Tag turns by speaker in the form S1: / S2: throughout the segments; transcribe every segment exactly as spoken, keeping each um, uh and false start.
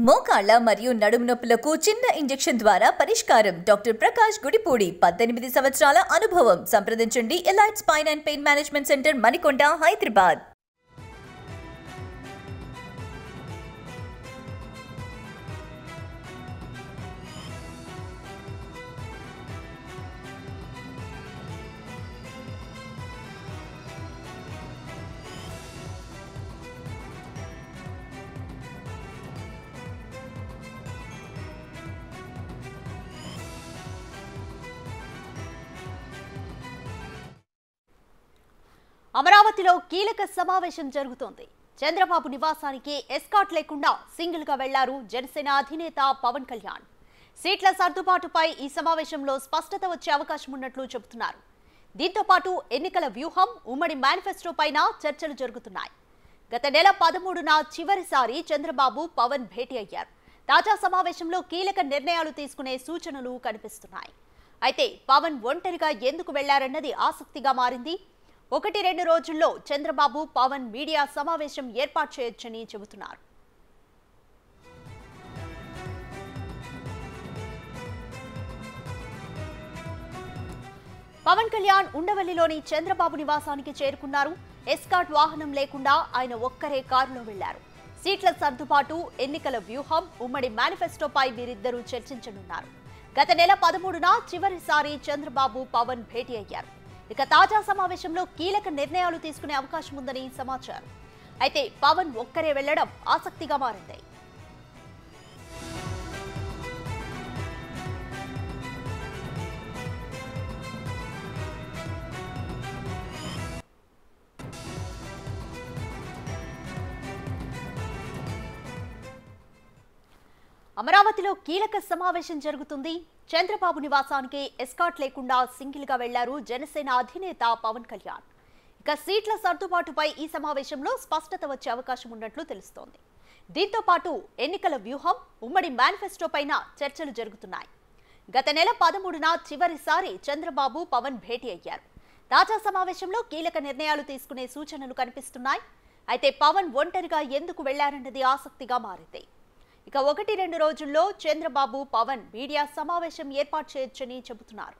S1: మోకాళ్ళ మరియు నడుము నొప్పులకు చిన్న ఇంజెక్షన్ ద్వారా పరిష్కారం. డాక్టర్ ప్రకాష్ గుడిపూడి, పద్దెనిమిది సంవత్సరాల అనుభవం. సంప్రదించండి elite spine and pain management centre, Manikonda, Hyderabad.
S2: అమరావతిలో కీలక సమావేశం జరుగుతోంది. చంద్రబాబు నివాసానికి ఎస్కాట్ లేకుండా సింగిల్ గా వెళ్లారు జనసేన అధినేత పవన్ కళ్యాణ్. సీట్ల సర్దుబాటుపై ఈ సమావేశంలో స్పష్టత వచ్చే అవకాశం ఉన్నట్లు చెబుతున్నారు. దీంతో పాటు ఎన్నికల వ్యూహం, ఉమ్మడి మేనిఫెస్టో పైన చర్చలు జరుగుతున్నాయి. గత నెల పదమూడున చివరిసారి చంద్రబాబు పవన్ భేటీ అయ్యారు. తాజా సమావేశంలో కీలక నిర్ణయాలు తీసుకునే సూచనలు కనిపిస్తున్నాయి. అయితే పవన్ ఒంటరిగా ఎందుకు వెళ్లారన్నది ఆసక్తిగా మారింది. ఒకటి రెండు రోజుల్లో చంద్రబాబు పవన్ మీడియా సమావేశం ఏర్పాటు చేయొచ్చని చెబుతున్నారు. పవన్ కళ్యాణ్ ఉండవల్లిలోని చంద్రబాబు నివాసానికి చేరుకున్నారు. ఎస్కాట్ వాహనం లేకుండా ఆయన ఒక్కరే కారులో వెళ్లారు. సీట్ల సర్దుబాటు, ఎన్నికల వ్యూహం, ఉమ్మడి మేనిఫెస్టోపై వీరిద్దరూ చర్చించనున్నారు. గత నెల పదమూడున చివరిసారి చంద్రబాబు పవన్ భేటీ అయ్యారు. ఇక తాజా సమావేశంలో కీలక నిర్ణయాలు తీసుకునే అవకాశం ఉందని సమాచారం. అయితే పవన్ ఒక్కరే వెళ్లడం ఆసక్తిగా మారింది. అమరావతిలో కీలక సమావేశం జరుగుతుంది. చంద్రబాబు నివాసానికి ఎస్కాట్ లేకుండా సింగిల్ గా వెళ్లారు జనసేన అధినేత పవన్ కళ్యాణ్. ఇక సీట్ల సర్దుబాటుపై ఈ సమావేశంలో స్పష్టత వచ్చే అవకాశం ఉన్నట్లు తెలుస్తోంది. దీంతో పాటు ఎన్నికల వ్యూహం, ఉమ్మడి మేనిఫెస్టో పైన చర్చలు జరుగుతున్నాయి. గత నెల పదమూడున చివరిసారి చంద్రబాబు పవన్ భేటీ అయ్యారు. తాజా సమావేశంలో కీలక నిర్ణయాలు తీసుకునే సూచనలు కనిపిస్తున్నాయి. అయితే పవన్ ఒంటరిగా ఎందుకు వెళ్లారన్నది ఆసక్తిగా మారింది. ఇక ఒకటి రెండు రోజుల్లో చంద్రబాబు పవన్ మీడియా సమావేశం ఏర్పాటు చేయొచ్చని చెబుతున్నారు.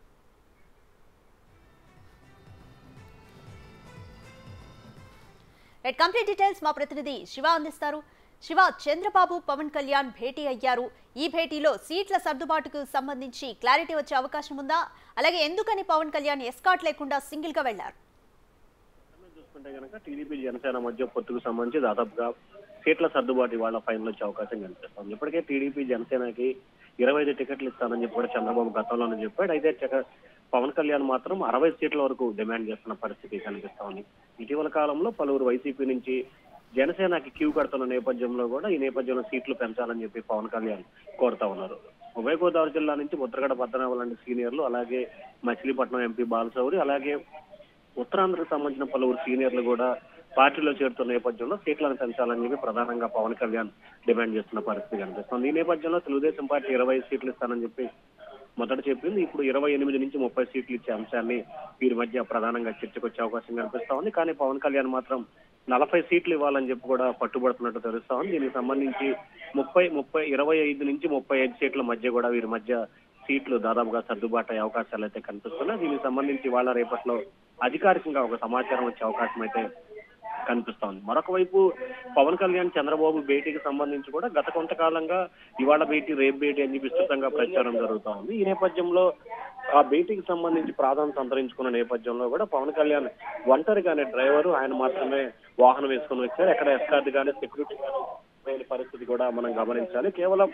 S2: కంప్లీట్ డీటెయిల్స్ మా ప్రతినిధి శివ అందిస్తారు. శివ, చంద్రబాబు పవన్ కళ్యాణ్ భేటీ అయ్యారు. ఈ భేటీలో సీట్ల సర్దుబాటుకు సంబంధించి క్లారిటీ వచ్చే అవకాశం ఉందా? అలాగే ఎందుకని పవన్ కళ్యాణ్ ఎస్కాట్ లేకుండా సింగిల్ గా వెళ్లారు?
S3: చూసుకుంటే కనుక టీడీపీ జనసేన మధ్య పొత్తుకు సంబంధించి దాదాపుగా సీట్ల సర్దుబాటు వాళ్ళ ఫైనల్ వచ్చే అవకాశం కనిపిస్తుంది. ఇప్పటికే టీడీపీ జనసేనకి ఇరవై ఐదు టికెట్లు ఇస్తానని చెప్పి కూడా చంద్రబాబు గతంలోనే చెప్పాడు. అయితే పవన్ కళ్యాణ్ మాత్రం అరవై సీట్ల వరకు డిమాండ్ చేస్తున్న పరిస్థితి కనిపిస్తా ఉంది. ఇటీవల కాలంలో పలువురు వైసీపీ నుంచి జనసేనకి క్యూ కడుతున్న నేపథ్యంలో కూడా ఈ నేపథ్యంలో సీట్లు పెంచాలని చెప్పి పవన్ కళ్యాణ్ కోరుతా ఉన్నారు. ఉభయ గోదావరి జిల్లా నుంచి ముద్రగడ పద్మనాభం లాంటి సీనియర్లు, అలాగే మచిలీపట్నం ఎంపీ బాలశౌరి, అలాగే ఉత్తరాంధ్రకు సంబంధించిన పలువురు సీనియర్లు కూడా పార్టీలో చేరుతున్న నేపథ్యంలో సీట్లను పెంచాలని చెప్పి ప్రధానంగా పవన్ కళ్యాణ్ డిమాండ్ చేస్తున్న పరిస్థితి కనిపిస్తుంది. ఈ నేపథ్యంలో తెలుగుదేశం పార్టీ ఇరవై సీట్లు ఇస్తానని చెప్పి మొదట చెప్పింది. ఇప్పుడు ఇరవై ఎనిమిది నుంచి ముప్పై సీట్లు ఇచ్చే అంశాన్ని వీరి మధ్య ప్రధానంగా చర్చకు వచ్చే అవకాశం కనిపిస్తా ఉంది. కానీ పవన్ కళ్యాణ్ మాత్రం నలభై సీట్లు ఇవ్వాలని చెప్పి కూడా పట్టుబడుతున్నట్టు తెలుస్తా ఉంది. దీనికి సంబంధించి ముప్పై ముప్పై ఇరవై ఐదు నుంచి ముప్పై ఐదు సీట్ల మధ్య కూడా వీరి మధ్య సీట్లు దాదాపుగా సర్దుబాటు అయ్యే అవకాశాలు అయితే కనిపిస్తున్నాయి. దీనికి సంబంధించి వాళ్ళ రేపట్లో అధికారికంగా ఒక సమాచారం వచ్చే అవకాశం అయితే కనిపిస్తా ఉంది. మరొక వైపు పవన్ కళ్యాణ్ చంద్రబాబు భేటీకి సంబంధించి కూడా గత కొంతకాలంగా ఇవాళ భేటీ, రేపు భేటీ అని విస్తృతంగా ప్రచారం జరుగుతా ఉంది. ఈ నేపథ్యంలో ఆ భేటీకి సంబంధించి ప్రాధాన్యత సంతరించుకున్న నేపథ్యంలో కూడా పవన్ కళ్యాణ్ ఒంటరిగానే డ్రైవరు, ఆయన మాత్రమే వాహనం వేసుకుని వచ్చారు. ఎక్కడ ఎస్కార్ట్ కానీ సెక్యూరిటీ కానీ పరిస్థితి కూడా మనం గమనించాలి. కేవలం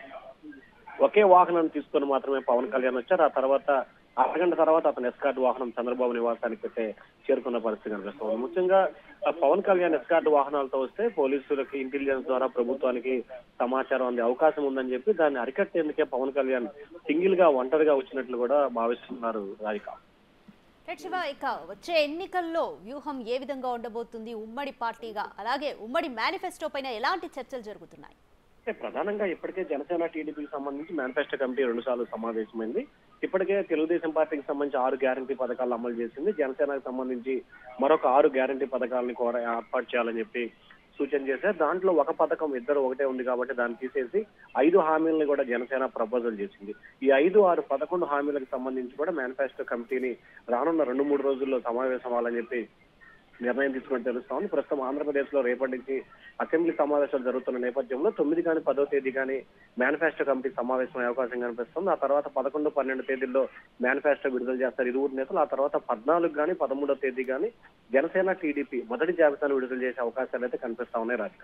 S3: ఒకే వాహనాన్ని తీసుకొని మాత్రమే పవన్ కళ్యాణ్ వచ్చారు. ఆ తర్వాత అరగంట తర్వాత అతను ఎస్కార్ట్ వాహనం చంద్రబాబు నివాసానికి అయితే చేరుకున్న పరిస్థితి కనిపిస్తుంది. ముఖ్యంగా పవన్ కళ్యాణ్ ఎస్కార్ట్ వాహనాలతో వస్తే పోలీసులకి ఇంటెలిజెన్స్ ద్వారా ప్రభుత్వానికి సమాచారం అందే అవకాశం ఉందని చెప్పి దాన్ని అరికట్టేందుకే పవన్ కళ్యాణ్ సింగిల్ గా ఒంటరిగా వచ్చినట్లు కూడా భావిస్తున్నారు రాధిక.
S2: శివ, ఇక వచ్చే ఎన్నికల్లో వ్యూహం ఏ విధంగా ఉండబోతుంది? ఉమ్మడి పార్టీగా, అలాగే ఉమ్మడి మేనిఫెస్టో పైన ఎలాంటి చర్చలు జరుగుతున్నాయి?
S3: ప్రధానంగా ఇప్పటికే జనసేన టీడీపీకి సంబంధించి మేనిఫెస్టో కమిటీ రెండు సార్లు సమావేశమైంది. ఇప్పటికే తెలుగుదేశం పార్టీకి సంబంధించి ఆరు గ్యారంటీ పథకాలు అమలు చేసింది. జనసేనకు సంబంధించి మరొక ఆరు గ్యారంటీ పథకాలను కూడా ఏర్పాటు చేయాలని చెప్పి సూచన చేశారు. దాంట్లో ఒక పథకం ఇద్దరు ఒకటే ఉంది కాబట్టి దాన్ని తీసేసి ఐదు హామీలను కూడా జనసేన ప్రపోజల్ చేసింది. ఈ ఐదు ఆరు పదకొండు హామీలకు సంబంధించి కూడా మేనిఫెస్టో కమిటీని రానున్న రెండు మూడు రోజుల్లో సమావేశం అవ్వాలని చెప్పి నిర్ణయం తీసుకుని తెలుస్తా ఉంది. ప్రస్తుతం ఆంధ్రప్రదేశ్ లో రేపటి నుంచి అసెంబ్లీ సమావేశాలు జరుగుతున్న నేపథ్యంలో తొమ్మిది కానీ పదో తేదీ కానీ మేనిఫెస్టో కమిటీ సమావేశం అయ్యే అవకాశం కనిపిస్తుంది. ఆ తర్వాత పదకొండు పన్నెండు తేదీల్లో మేనిఫెస్టో విడుదల చేస్తారు ఇరువురు నేతలు. ఆ తర్వాత పద్నాలుగు కానీ పదమూడో తేదీ కానీ జనసేన టీడీపీ మొదటి జాబితాను విడుదల చేసే అవకాశాలు అయితే కనిపిస్తా ఉన్నాయి. రాధిక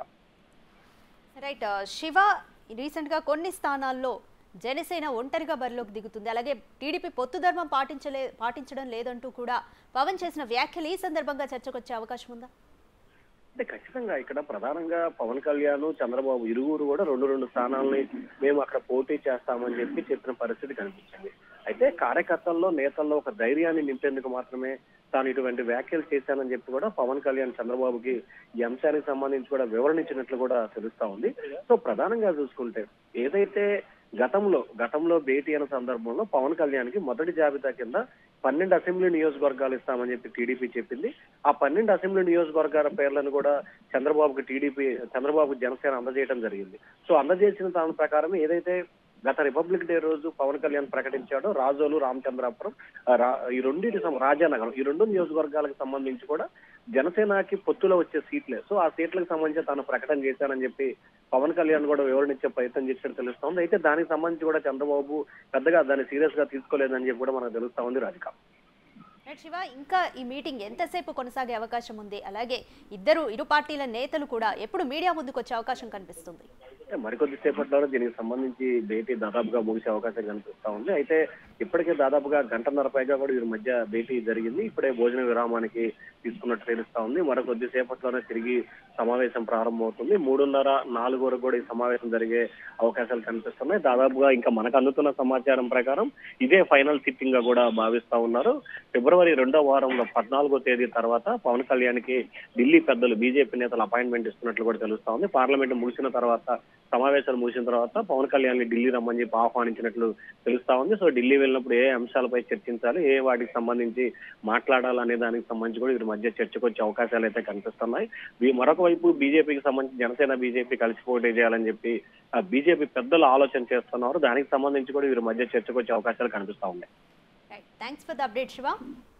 S2: రైట్ శివ, రీసెంట్ గా కొన్ని స్థానాల్లో జనసేన ఒంటరిగా బరిలోకి దిగుతుంది. అలాగే టీడీపీ పొత్తు ధర్మం పాటించలే పాటించడం లేదంటూ కూడా పవన్ చేసిన వ్యాఖ్యలు ఈ సందర్భంగా చర్చకు వచ్చే అవకాశం ఉందా?
S3: అంటే ఖచ్చితంగా ఇక్కడ ప్రధానంగా పవన్ కళ్యాణ్ చంద్రబాబు ఇరువురు కూడా రెండు రెండు స్థానాలని మేము అక్కడ పోటీ చేస్తామని చెప్పి చెప్పిన పరిస్థితి కనిపించింది. అయితే కార్యకర్తల్లో నేతల్లో ఒక ధైర్యాన్ని నింపేందుకు మాత్రమే తాను ఇటువంటి వ్యాఖ్యలు చేశానని చెప్పి కూడా పవన్ కళ్యాణ్ చంద్రబాబుకి ఈ అంశానికి సంబంధించి కూడా వివరణ ఇచ్చినట్లు కూడా తెలుస్తా ఉంది. సో ప్రధానంగా చూసుకుంటే ఏదైతే గతంలో గతంలో భేటీ అయిన సందర్భంలో పవన్ కళ్యాణ్ కి మొదటి జాబితా కింద పన్నెండు అసెంబ్లీ నియోజకవర్గాలు ఇస్తామని చెప్పి టీడీపీ చెప్పింది. ఆ పన్నెండు అసెంబ్లీ నియోజకవర్గాల పేర్లను కూడా చంద్రబాబుకి టీడీపీ చంద్రబాబు జనసేన అందజేయడం జరిగింది. సో అందజేసిన దాని ప్రకారం ఏదైతే గత రిపబ్లిక్ డే రోజు పవన్ కళ్యాణ్ ప్రకటించాడో రాజోలు, రామచంద్రాపురం, ఈ రెండింటి రాజానగరం ఈ రెండు నియోజకవర్గాలకు సంబంధించి కూడా జనసేనకి పొత్తులో వచ్చే సీట్లే. సో ఆ సీట్లకు సంబంధించి తాను ప్రకటన చేశానని చెప్పి పవన్ కళ్యాణ్ కూడా వివరణ ఇచ్చే ప్రయత్నం చేసినట్టు తెలుస్తోంది. అయితే దానికి సంబంధించి కూడా చంద్రబాబు పెద్దగా దాన్ని సీరియస్ గా తీసుకోలేదని చెప్పి కూడా మనకు తెలుస్తా ఉంది. రాధిక
S2: శివ, ఇంకా ఈ మీటింగ్ ఎంతసేపు కొనసాగే అవకాశం ఉంది? అలాగే ఇద్దరు ఇరు పార్టీల నేతలు కూడా ఎప్పుడు మీడియా ముందుకు వచ్చే అవకాశం కనిపిస్తుంది?
S3: మరికొద్ది సేపట్లో దీనికి సంబంధించి భేటీ దాదాపుగా ముగిసే అవకాశం కనిపిస్తా ఉంది. అయితే ఇప్పటికే దాదాపుగా గంటన్నర పైగా కూడా వీరి మధ్య భేటీ జరిగింది. ఇప్పుడే భోజన విరామానికి తీసుకున్నట్టు తెలుస్తా ఉంది. మరికొద్ది సేపట్లోనే తిరిగి సమావేశం ప్రారంభమవుతుంది. మూడున్నర నాలుగు వరకు కూడా ఈ సమావేశం జరిగే అవకాశాలు కనిపిస్తున్నాయి. దాదాపుగా ఇంకా మనకు అందుతున్న సమాచారం ప్రకారం ఇదే ఫైనల్ సిట్టింగ్ గా కూడా భావిస్తా ఉన్నారు. ఫిబ్రవరి రెండో వారంలో పద్నాలుగో తేదీ తర్వాత పవన్ కళ్యాణ్ కి ఢిల్లీ పెద్దలు బీజేపీ నేతలు అపాయింట్మెంట్ ఇస్తున్నట్లు కూడా తెలుస్తా ఉంది. పార్లమెంట్ ముగిసిన తర్వాత సమావేశాలు ముగిసిన తర్వాత పవన్ కళ్యాణ్ ని ఢిల్లీ రమ్మని చెప్పి ఆహ్వానించినట్లు తెలుస్తా ఉంది. సో ఢిల్లీ వెళ్ళినప్పుడు ఏ అంశాలపై చర్చించాలి, ఏ వాటికి సంబంధించి మాట్లాడాలనే దానికి సంబంధించి కూడా వీరి మధ్య చర్చకు వచ్చే అవకాశాలు అయితే కనిపిస్తున్నాయి. మరొక వైపు బీజేపీకి సంబంధించి జనసేన బీజేపీ కలిసి పోటీ చేయాలని చెప్పి బీజేపీ పెద్దలు ఆలోచన చేస్తున్నారు. దానికి సంబంధించి కూడా వీరి మధ్య చర్చకు వచ్చే అవకాశాలు కనిపిస్తా ఉన్నాయి.
S2: Thanks for the update Shiva.